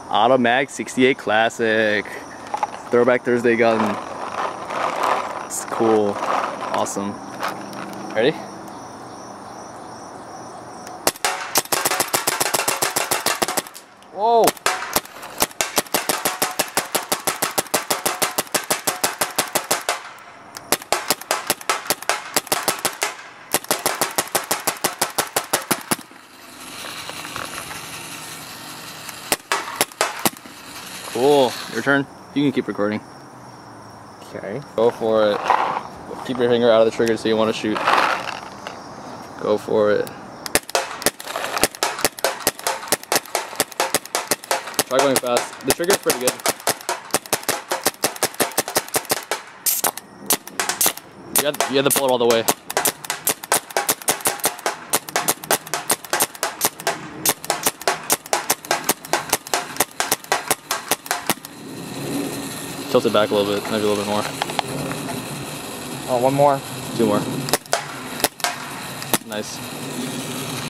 Automag 68 Classic. Throwback Thursday gun. It's cool. Awesome. Ready? Whoa! Cool. Your turn. You can keep recording. Okay. Go for it. Keep your finger out of the trigger so you want to shoot. Go for it. Try going fast. The trigger's pretty good. You have to pull it all the way. Tilt it back a little bit, maybe a little bit more. Oh, one more. 2 more. Nice.